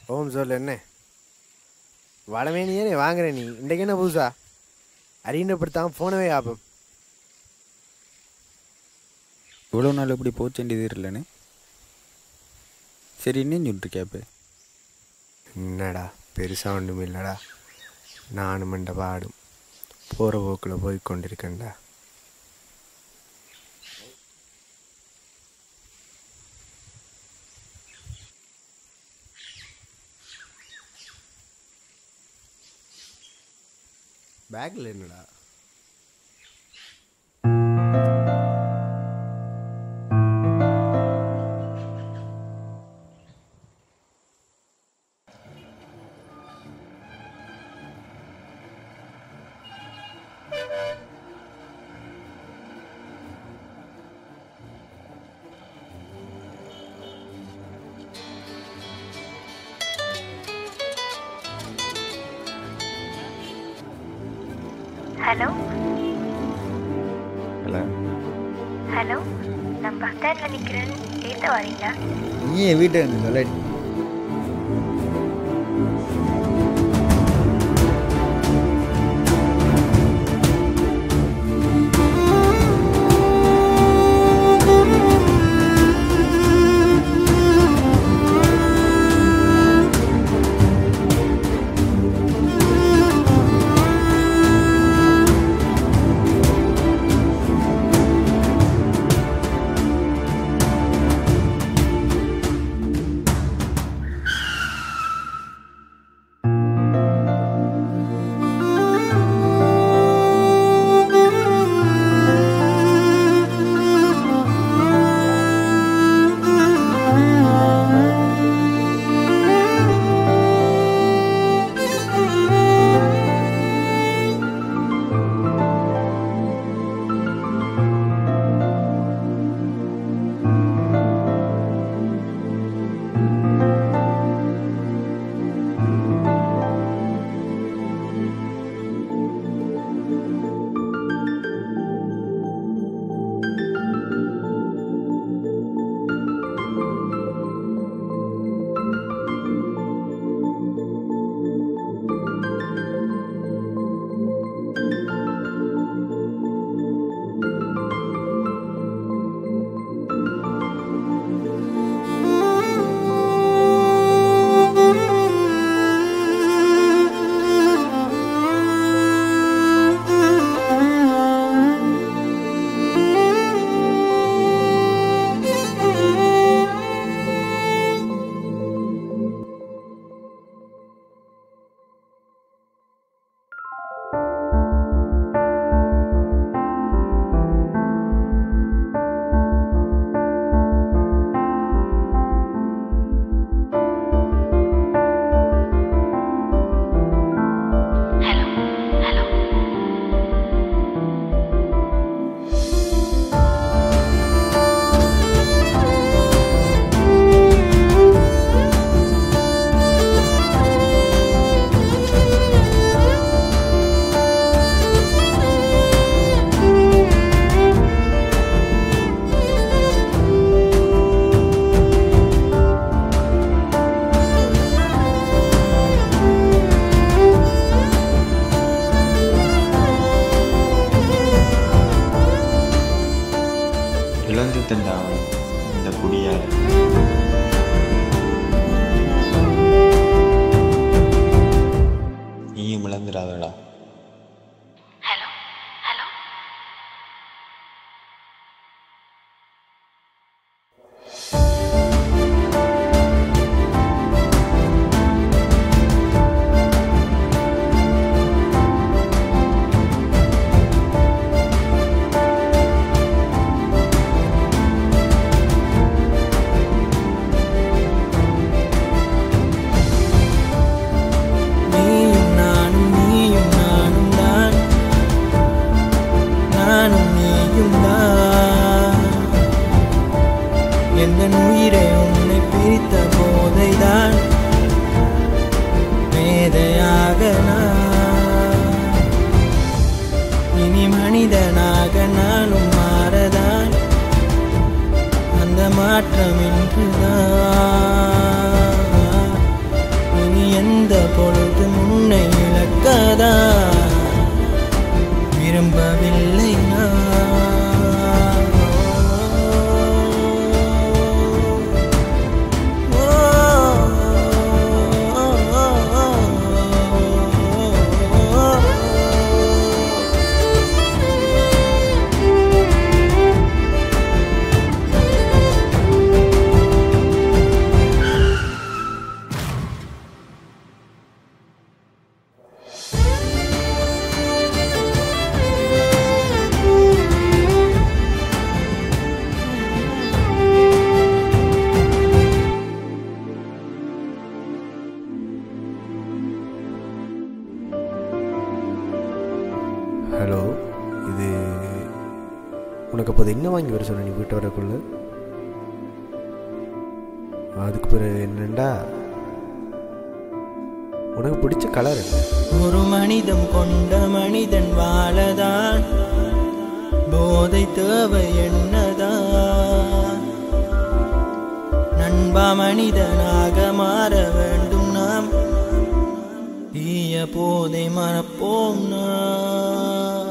ஓம் சொல் என்ன வளமேனியே வாங்குற நீ இன்றைக்கு என்ன புதுசா அறியப்படுத்தாமல் ஃபோனவே ஆகும். இவ்வளோ நாள் எப்படி போச்சேண்டியது இல்லைன்னு சரி இன்னும் சொல்லிருக்கேப்ப. என்னடா பெருசாக ஒன்றும் இல்லைடா. நானும் மண்ட பாடும் போகிற போக்கில் போய் கொண்டிருக்கேன்டா. பேக்கில் என்னடா? ஹலோ ஹலோ ஹலோ, நான் பஸ் ஸ்டாண்டில் நிற்கிறேன். ஏற்ற வரீங்களா? நீ என் வீட்டை சொல்ல. எந்த பொழுது முன்னை இழக்கதா விரும்பவில்லை நான். ஹலோ, இது உனக்கு அப்போ என்ன வாங்கி வர சொன்ன நீ வீட்டு வரக்குள்ள? அதுக்கு பிறகு என்னண்டா உனக்கு பிடிச்ச கலர் என்ன? ஒரு மனிதம் கொண்ட மனிதன் வாழதான் போதை தேவை என்னதான். நண்பா மனிதனாக மாற வேண்டும் நாம், தீய போதை மறப்போம் நாம்.